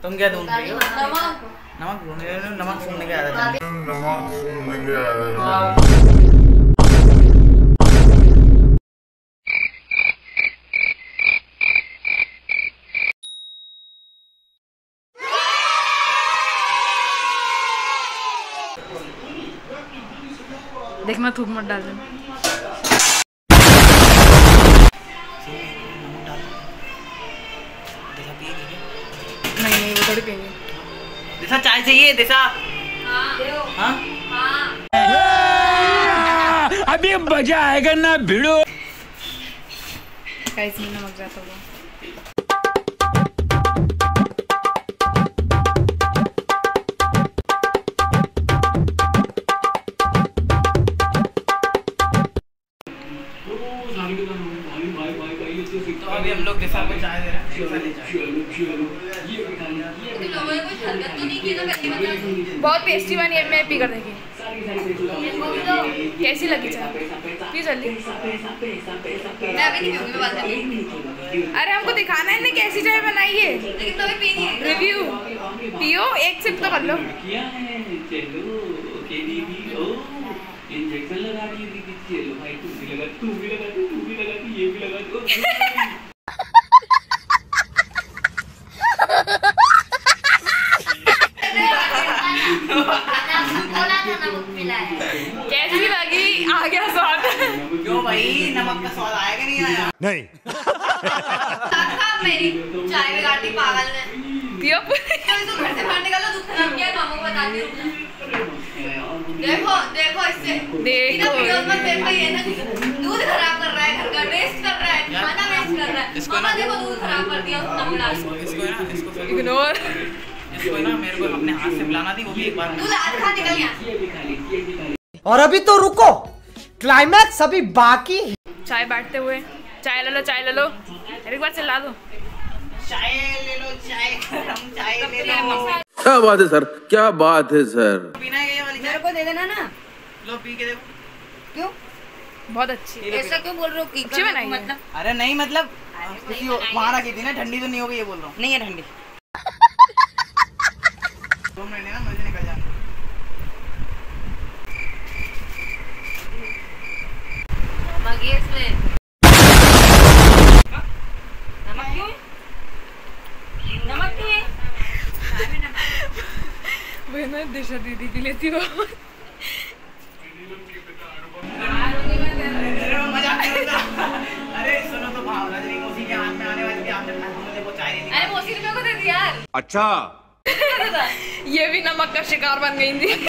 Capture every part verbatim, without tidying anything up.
तुम क्या ढूंढ रही हो? नमक। नमक ढूंढ रही हो? नमक सूंघने की आदत है। नमक सूंघने की आदत है। देख मैं थूक मत डाल दूँ। नहीं नहीं वो थोड़ी पियेंगे। दिशा चाय चाहिए दिशा? हाँ हाँ अभी मजा आएगा ना भिड़ो। गाइस में नमक जाता होगा। तो अभी हम लोग दिशा को चाय दे रहे हैं। बहुत टेस्टी बनी है, मैं पी कर देखी कैसी लगी चाय। पी जल्दी। मैं अभी नहीं पीऊंगी, मैं बाद में पीऊंगी। अरे हमको दिखाना है ना कैसी चाय बनाई है। लेकिन तो अभी पीनी है। रिव्यू पियो, एक सिप तो कर लो। इंजेक्शन लगा दी दीदी, चलो भाई तू भी लगा, तू भी लगा, तू भी लगा, ये भी लगा। कैसी लगी? आ गया स्वाद? क्यों भाई, नमक का स्वाद आया कि नहीं आया? नहीं। मेरी चाय बिगाड़ दी पागल ने। पियो। तो घर से बाहर निकालो, दूध खराब किया, मामा को बताती हूँ। देखो देखो इससे देखो वीडियोस में देखो ये ना दूध खराब कर रहा है, घर का वेस्ट कर रहा है, खाना वेस्ट कर रहा है। मामा देखो दूध खराब कर दिया उसने मिला के। इसको ना इसको इग्नोर। इसको ना मेरे को अपने हाथ से पिलाना थी, वो भी एक बार। दूध आधा निकल गया। और अभी तो रुको, क्लाइमैक्स अभी बाकी। चाय बांटते हुए, चाय ले लो चाय ले लो, एक बार चिल्ला दो। चाय ले लो, चाय गरम चाय ले लो। क्या बात है सर, क्या बात है सर। पीना है ये वाली चाय? मेरे को दे देना ना। लो पी के देखो। क्यों? बहुत अच्छी। ऐसा क्यों बोल रहे हो? अच्छी बनाई है। मतलब अरे नहीं मतलब किसी वहाँ रखी थी ना, ठंडी तो नहीं हो गई ये बोल रहा हूँ। नहीं है ठंडी। दो मिनट ना मुझे निकल जाना। मगिए इसमें नमक क्यों? नमक क्यों है? वही ना दिशा दीदी की लेती हो। अरे सुनो तो भावना जी मौसी के हाथ में आने वाली थी, आपने मुझे वो चाय नहीं। अरे मौसी ने मेरे को दे दिया यार। अच्छा ये भी नमक का शिकार बन गई थी।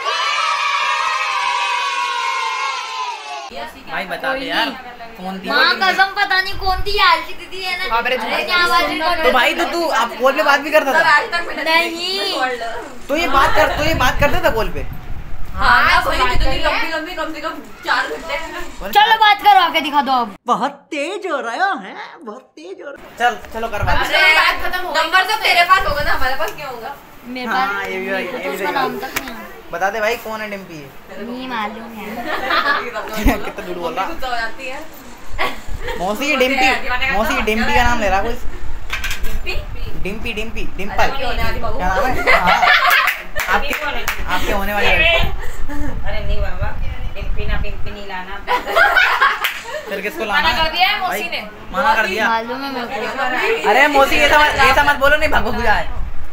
भाई बता दे यार कौन थी? माँ कसम पता नहीं कौन थी यार की दीदी है ना। तो भाई तो तू आप कॉल पे बात भी करता था? नहीं तो ये बात कर तो ये बात करता था कॉल पे? हाँ भाई कितनी लंबी लंबी कम से कम चार घंटे। चलो बात करो, आके दिखा दो अब। बहुत तेज हो रहा है, बहुत तेज हो रहा है। चल चलो कर बात। अरे बात खत्म हो गई। नंबर तो तेरे पास होगा ना, हमारे पास क्यों होगा? मेरे पास हाँ ये भी है, ये भी है। बता दे भाई कौन है डिम्पी? नहीं मालूम है। कितना झूठ बोल रहा है। मौसी की डिम्पी, मौसी की डिम्पी का नाम ले रहा कुछ। डिम्पी डिम्पी डिम्पल क्या नाम है? हाँ आपके आपके होने वाले। अरे नहीं बाबा, डिम्पी ना पिंपी नहीं लाना। फिर किसको लाना? मना कर दिया है मौसी ने। मना कर दिया। मालूम है मेरे को। अरे मौसी ऐसा ऐसा मत बोलो, नहीं भगभग जाए।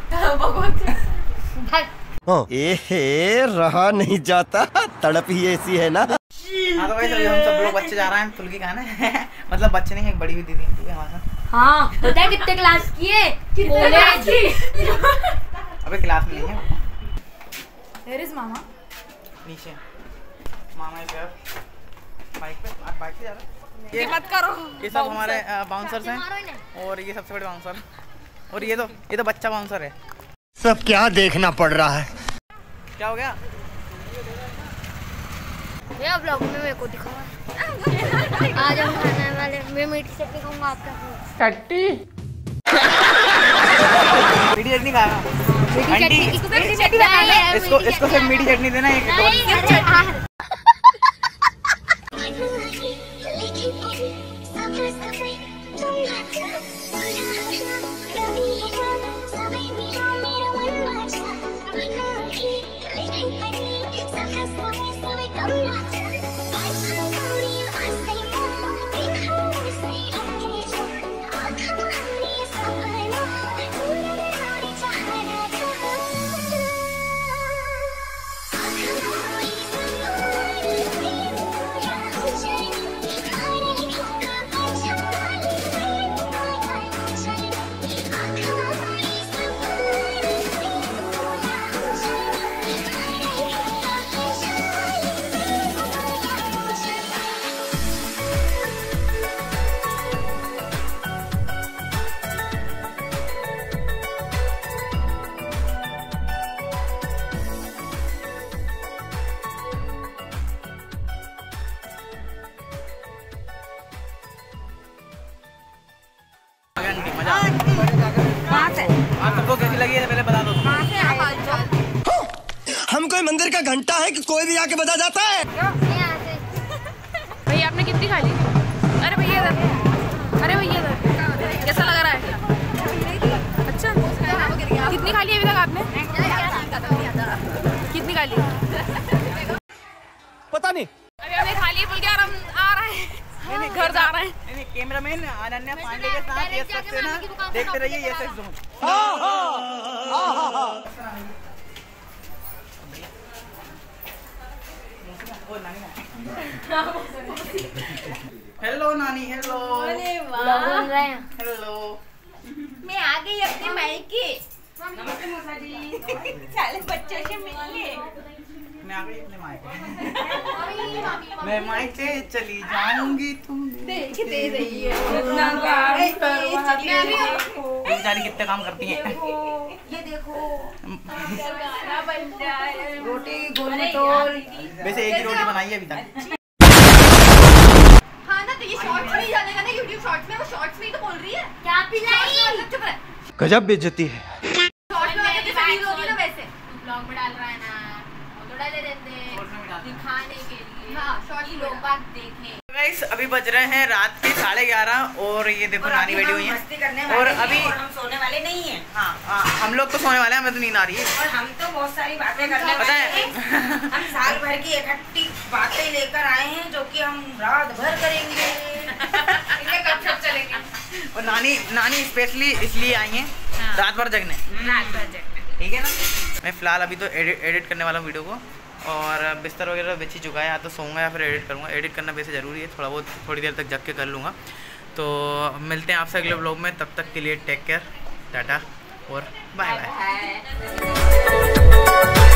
ए रहा नहीं जाता, तड़प ही ऐसी है ना। हाँ तो भाई हम सब लोग बच्चे जा रहे हैं फुल्की खाने। मतलब बच्चे नहीं, एक बड़ी भी दीदी है हमारे साथ। हाँ पता है कितने क्लास की है? कॉलेज। अबे क्लास में नहीं है। Where is मामा? नीचे मामा इधर बाइक पे। आप बाइक से जा रहे हो? ये मत करो। ये सब हमारे बाउंसर्स हैं और ये सबसे बड़े बाउंसर। और ये तो ये तो बच्चा बाउंसर है। सब क्या देखना पड़ रहा है। क्या हो गया? ये ब्लॉग में मेरे को दिखाओ। आज हम खाने वाले, मैं मीठी चटनी खाऊंगा। आपका चट्टी मीठी चटनी खाएगा? मीठी चटनी इसको इसको सिर्फ मीठी चटनी देना। एक Don't आप सबको कैसी लगी है पहले बता दो। हम कोई मंदिर का घंटा है कि कोई भी आके बता जाता है। भैया आपने कितनी खा ली? अरे भैया अरे भैया कैसा लग रहा है? अच्छा कितनी खा ली अभी तक आपने? कितनी खा ली? पता नहीं। अभी हमने खा ली बोल के और हम आ रहे हैं घर जा रहे हैं। कैमरामैन अनन्या पांडे के साथ ये सकते ना देखते रहिए ये सेक्स जोन। हेलो नानी हेलो हेलो मैं आ गई अपने मायके। नमस्ते मौसा जी। साले बच्चों से मिलने। मैं आ गई अपने मायके। मैं मायके चली जाऊंगी तुम देखते रहिए। बेचारी कितने काम करती हैं। ये देखो गाना बन जाए। रोटी गोल तोड़। वैसे एक ही रोटी बनाई है अभी तक। हाँ ना तो ये शॉर्ट्स में ही डालेगा ना यूट्यूब शॉर्ट्स में। वो शॉर्ट्स में ही तो बोल रही है। क्या पिलाई? चुप रह। गजब बेइज्जती है। शॉर्ट्स में आके तो रील होगी ना वैसे। ब्लॉग में डाल रहा है ना। थोड़ा दे देते दिखाने के लिए। हाँ शॉर्ट्स लोग बात देखें। गाइस अभी बज रहे हैं रात के साढ़े ग्यारह और ये देखो नानी बैठी हुई है और अभी और हम सोने वाले नहीं हैं। हाँ हाँ हम लोग तो सोने वाले हैं। हमें तो नींद आ रही है और हम तो बहुत सारी बातें करने पता वाले है। हैं। हम साल भर की इकट्ठी बातें लेकर आए हैं जो कि हम रात भर करेंगे। इनके गपशप चलेंगे। और नानी नानी स्पेशली इसलिए आई हैं रात भर जगने। रात भर जगने। ठीक है ना। मैं फिलहाल अभी तो एडिट एडिट करने वाला हूँ वीडियो को और बिस्तर वगैरह बेच ही चुका है। या तो सोऊंगा या फिर एडिट करूँगा। एडिट करना वैसे ज़रूरी है। थोड़ा बहुत थोड़ी देर तक जग के कर लूँगा। तो मिलते हैं आपसे अगले व्लॉग में। तब तक के लिए टेक केयर टाटा और बाय बाय।